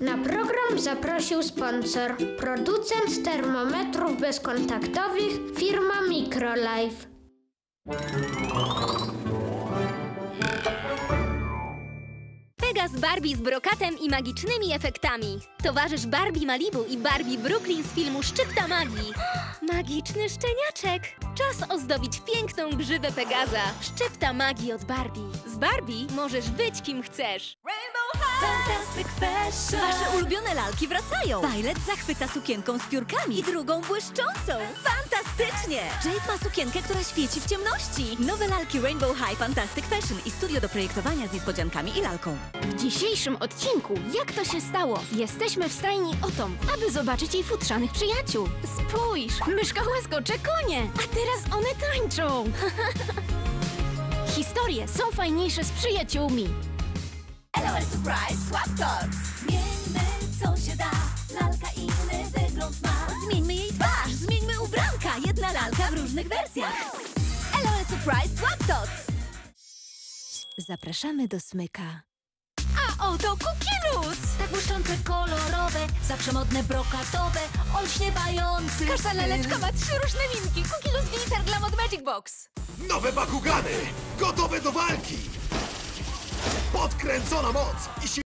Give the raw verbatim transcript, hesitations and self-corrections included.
Na program zaprosił sponsor, producent termometrów bezkontaktowych, firma Microlife. Pegas Barbie z brokatem i magicznymi efektami. Towarzysz Barbie Malibu i Barbie Brooklyn z filmu Szczypta Magii. Magiczny szczeniaczek. Czas ozdobić piękną grzywę Pegaza. Szczypta Magii od Barbie. Z Barbie możesz być kim chcesz. Fantastic Fashion! Wasze ulubione lalki wracają! Violet zachwyca sukienką z piórkami i drugą błyszczącą! Fantastycznie! Jade ma sukienkę, która świeci w ciemności! Nowe lalki Rainbow High Fantastic Fashion i studio do projektowania z niespodziankami i lalką. W dzisiejszym odcinku Jak to się stało? Jesteśmy w stajni Otom, aby zobaczyć jej futrzanych przyjaciół. Spójrz! Myszka łaskocze konie! A teraz one tańczą! Historie są fajniejsze z przyjaciółmi. L O L Surprise Swap Tots! Zmieńmy co się da, lalka inny wygląd ma. Zmieńmy jej twarz, zmieńmy ubranka, jedna lalka w różnych wersjach. L O L Surprise Swap Tots! Zapraszamy do smyka. A oto Kukilus! Tak błyszczące, kolorowe, zawsze modne, brokatowe, olśniewający. Każda laleczka ma trzy różne linki. Kukilus Glitter Glam od Magic Box. Nowe Bakugany! Gotowe do walki! Podkręcona moc i siła